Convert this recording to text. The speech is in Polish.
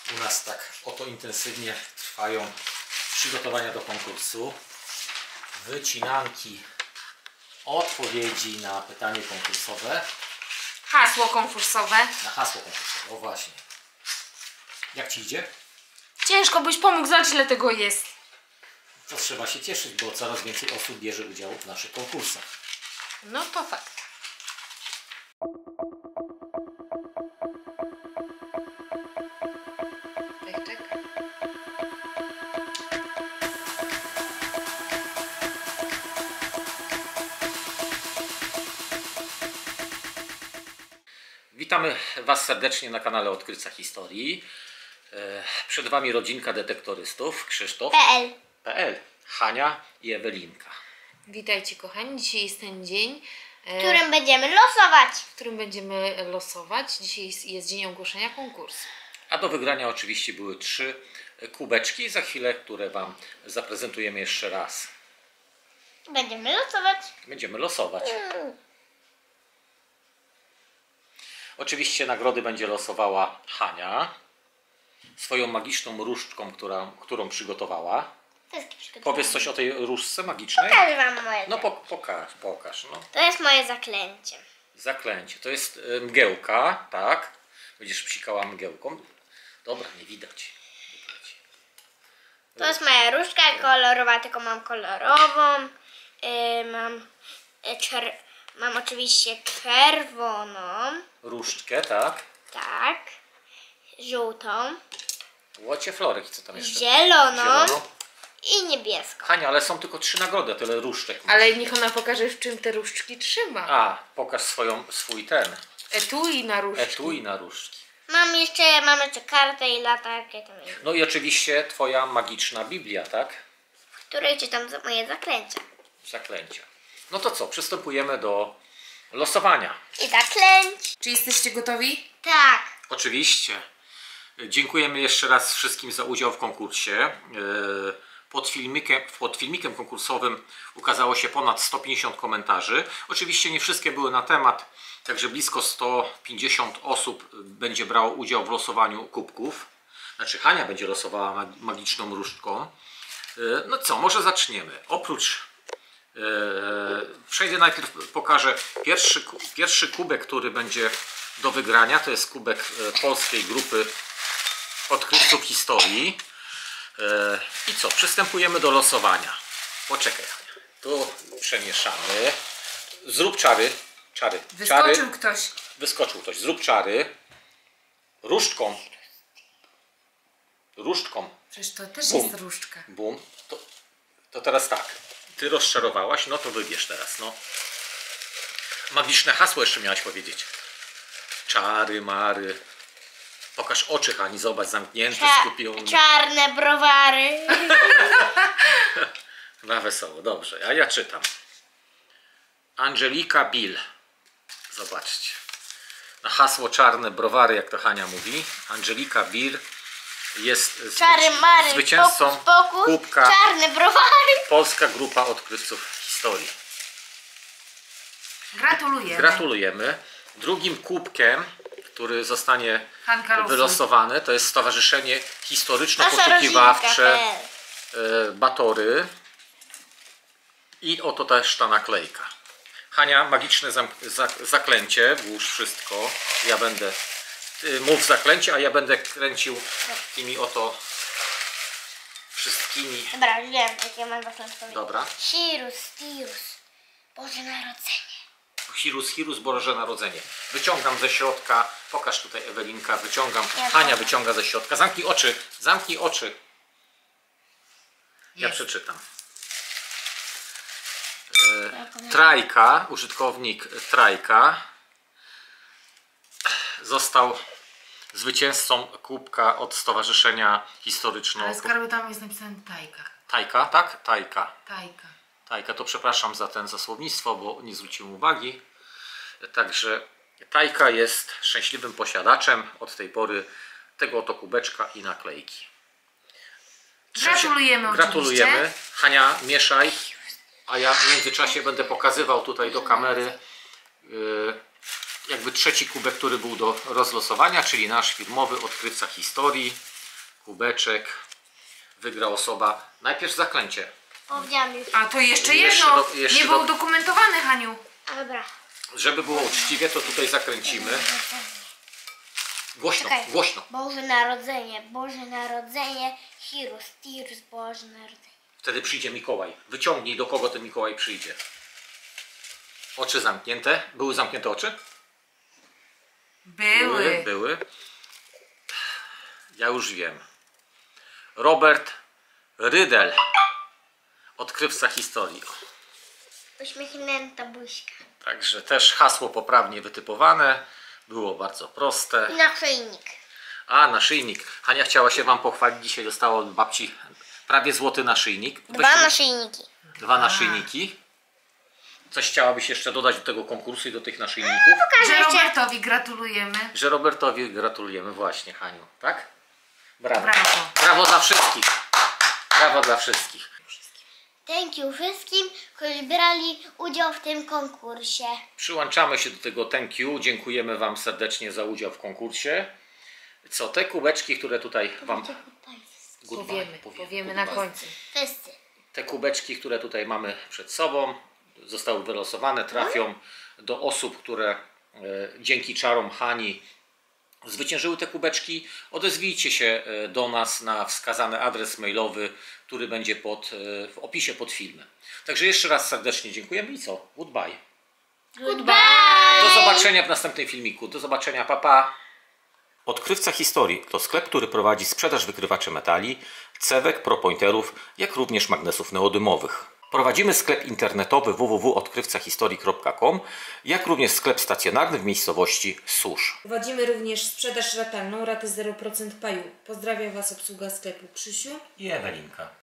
U nas tak oto intensywnie trwają przygotowania do konkursu. Wycinanki odpowiedzi na pytanie konkursowe. Hasło konkursowe. Na hasło konkursowe, o właśnie. Jak Ci idzie? Ciężko byś pomógł, zobacz ile tego jest. To trzeba się cieszyć, bo coraz więcej osób bierze udział w naszych konkursach. No to fakt. Czek. Witamy Was serdecznie na kanale Odkrywca Historii. Przed Wami rodzinka detektorystów Krzysztof PL, Hania i Ewelinka. Witajcie kochani, dzisiaj jest ten dzień, W którym będziemy losować. Dzisiaj jest dzień ogłoszenia konkursu. A do wygrania oczywiście były 3 kubeczki, za chwilę, które Wam zaprezentujemy jeszcze raz. Będziemy losować. Będziemy losować. Oczywiście nagrody będzie losowała Hania swoją magiczną różdżką, którą przygotowała. Powiedz coś o tej różdżce magicznej. Pokażę wam moje. No pokaż. No. To jest moje zaklęcie. Zaklęcie. To jest mgiełka, tak? Będziesz psikała mgiełką. Dobra, nie widać. To jest moja różdżka kolorowa, tylko mam kolorową. Mam oczywiście czerwoną. Różdżkę, tak? Tak. Żółtą. Łocie florek, co tam jeszcze? Zieloną. I niebieską. Hania, ale są tylko 3 nagrody, tyle różdżek. Ale niech ona pokaże, w czym te różdżki trzyma. A, pokaż swój ten. Etui na różdżki. Etui na różdżki. Mam jeszcze kartę i latarkę. No i oczywiście Twoja magiczna Biblia, tak? W której czytam moje zaklęcia. Zaklęcia. No to co, przystępujemy do losowania. I zaklęć. Czy jesteście gotowi? Tak. Oczywiście. Dziękujemy jeszcze raz wszystkim za udział w konkursie. Pod filmikiem konkursowym ukazało się ponad 150 komentarzy. Oczywiście nie wszystkie były na temat, także blisko 150 osób będzie brało udział w losowaniu kubków. Znaczy Hania będzie losowała magiczną różdżką. No co, może zaczniemy. Przejdę najpierw, pokażę pierwszy kubek, który będzie do wygrania. To jest kubek polskiej grupy Odkrywców Historii. I co? Przystępujemy do losowania. Poczekaj. Tu przemieszamy. Zrób czary. Wyskoczył ktoś. Wyskoczył ktoś. Zrób czary. Różdżką. Przecież to też Bum. jest różdżka. Bum. To teraz tak. Ty rozczarowałaś, no to wybierz teraz. No. Magiczne hasło jeszcze miałaś powiedzieć. Czary, mary. Pokaż oczy, Hani, zobacz, zamknięte, skupione. Czarne browary. Na wesoło, dobrze. A ja czytam. Angelika Bill. Zobaczcie. Na hasło czarne browary, jak to Hania mówi. Angelika Bill jest Czary mary. zwycięzcą Pokus, kubka czarne browary. Polska Grupa Odkrywców Historii. Gratulujemy. Gratulujemy. Drugim kubkiem, który zostanie Hanka losuj. wylosowany, to jest Stowarzyszenie Historyczno-Poszukiwawcze Batory. I oto też ta naklejka. Hania, magiczne zaklęcie, włóż wszystko. Ja będę, mów zaklęcie, a ja będę kręcił tymi oto wszystkimi. Dobra, już wiem, jakie mam zaklęcie. Dobra. Hirus, Boże Narodzenie. Hirus, Boże Narodzenie. Wyciągam ze środka, pokaż tutaj Ewelinka, wyciągam, Ja Hania to. wyciąga ze środka. Zamknij oczy. Ja przeczytam. Trajka, użytkownik Trajka został zwycięzcą kubka od Stowarzyszenia Historyczno... Ale skarby tam jest napisane Tajka. Tajka, tak? Tajka, to przepraszam za słownictwo, bo nie zwróciłem uwagi. Także Tajka jest szczęśliwym posiadaczem od tej pory tego oto kubeczka i naklejki. Gratulujemy Gratulujemy. Hania, mieszaj, a ja w międzyczasie będę pokazywał tutaj do kamery jakby trzeci kubek, który był do rozlosowania, czyli nasz firmowy Odkrywca Historii. kubeczek. Wygra osoba. Najpierw zaklęcie. Powiedziałam już. A to jeszcze Jeszcze jedno. do- jeszcze Nie do- było udokumentowane, Haniu. Dobra. Żeby było uczciwie, to tutaj zakręcimy. Głośno, Czekaj. głośno. Boże Narodzenie, Hirus, Tirus, Boże Narodzenie. Wtedy przyjdzie Mikołaj. Wyciągnij, do kogo ten Mikołaj przyjdzie. Oczy zamknięte. Były zamknięte oczy? Były. Ja już wiem. Robert Rydel. Odkrywca historii. Uśmiechnięta buźka. Także też hasło poprawnie wytypowane. Było bardzo proste. I naszyjnik. A, naszyjnik. Hania chciała się Wam pochwalić. Dzisiaj dostała od babci prawie złoty naszyjnik. Dwa naszyjniki. Dwa naszyjniki. Coś chciałabyś jeszcze dodać do tego konkursu i do tych naszyjników? Że Robertowi gratulujemy. Że Robertowi gratulujemy właśnie, Haniu. Tak? Brawo. Brawo. Brawo dla wszystkich. Brawo dla wszystkich. Thank you wszystkim, którzy brali udział w tym konkursie. Przyłączamy się do tego thank you. Dziękujemy Wam serdecznie za udział w konkursie. Co, te kubeczki, które tutaj Wam... Powiemy na końcu. Wszyscy. Te kubeczki, które tutaj mamy przed sobą, zostały wylosowane, trafią do osób, które dzięki czarom Hani zwyciężyły te kubeczki. Odezwijcie się do nas na wskazany adres mailowy, który będzie w opisie pod filmem. Także jeszcze raz serdecznie dziękujemy i co? Goodbye. Goodbye. Do zobaczenia w następnym filmiku. Do zobaczenia, pa pa. Odkrywca Historii to sklep, który prowadzi sprzedaż wykrywaczy metali, cewek, propointerów, jak również magnesów neodymowych. Prowadzimy sklep internetowy www.odkrywcahistorii.com, jak również sklep stacjonarny w miejscowości Susz. Prowadzimy również sprzedaż ratalną, raty 0% paju. Pozdrawiam Was obsługa sklepu Krzysiu I Ewelinka.